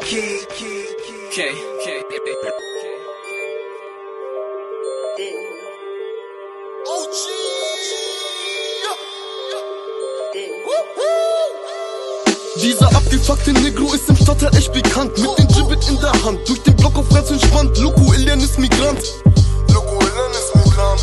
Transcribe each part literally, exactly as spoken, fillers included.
Key, key, K, K, O G. Dieser abgefuckte Negro ist im Stadtteil echt bekannt. Mit dem Gibbet in der Hand, durch den Block auf ganz entspannt. Loco Ilian ist Migrant. Loco Ilian ist Migrant.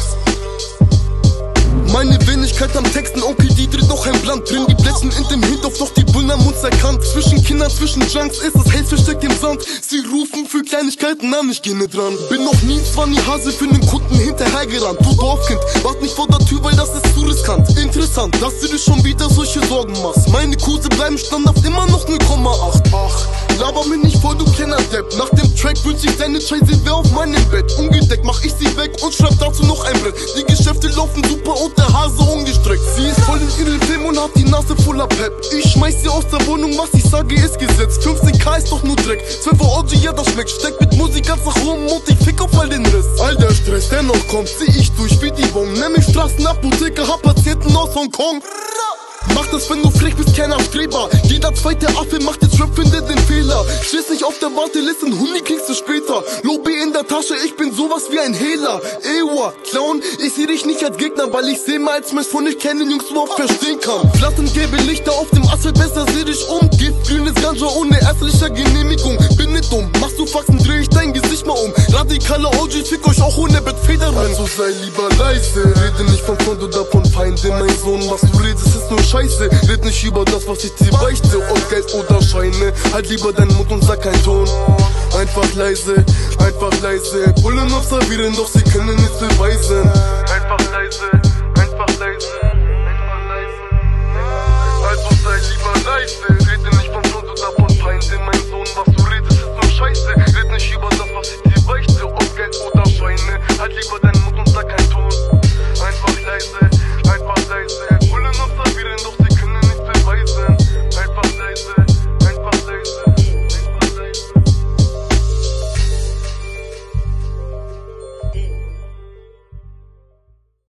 Meine Wenigkeit am Texten, Onkel die dreht noch ein Blatt. Drin die Blechen in dem Hintopf, doch die Bullen am uns erkannt. Zwischen Kindern, zwischen Junks ist das Haze versteckt im Sand. Sie rufen für Kleinigkeiten an, ich geh nicht dran. Bin noch nie zwanni Hase für den Kunden hinterhergerannt. Du Dorfkind, wart nicht vor der Tür, weil das ist zu riskant. Interessant, dass du dir schon wieder solche Sorgen machst. Meine Kurse bleiben standhaft immer noch null Komma acht. Ach, laber mir nicht voll, du kleiner Depp. Nach dem Track wünsch ich deine Scheiße wär auf meinem Bett. Ungedeckt mach ich sie weg und schreib dazu noch ein Brett. Die Geschäfte laufen super und der Hase ungestreckt. Sie ist voll in ihrem Film und hat die Nase voller Pep. Ich schmeiß sie aus der Wohnung, was ich sage ist Gesetz. fünfzehn K ist doch nur Dreck. zwölf Uhr O G, ja das schmeckt. Steck mit Musik ganz nach oben und ich fick auf all den Riss. All der Stress, der noch kommt, zieh ich durch wie die Bomben. Nenn mich Straßenapotheker, hab Patienten aus Hongkong. Mach das, wenn du frech bist, keiner Streber. Jeder zweite Affe macht jetzt Rap, findet den Fehler. Stehst nicht auf der Warteliste, ein Hundi kriegst du später. Lobby in der Tasche, ich bin sowas wie ein Hehler. Ewa, Clown, ich seh dich nicht als Gegner, weil ich seh mal als Mensch von ich kennen Jungs überhaupt verstehen kann. Flattern gelbe Lichter auf dem Asphalt, besser seh dich um. Giftgrünes Ganja ohne ärztlicher Genehmigung. Bin nicht dumm, machst du Faxen, dreh ich dein Gesicht mal um. Radikale O G, fick euch auch ohne Bettfederung. Also sei lieber leise, rede nicht von Front oder von Feinde, mein Sohn. Was du redest ist nur Scheiße, red nicht über das, was ich dir beichte. Und Geld oder Scheine, halt lieber deinen Mund und sag keinen Ton. Einfach leise, einfach leise. Bullen observieren, doch sie können nichts beweisen. Einfach leise.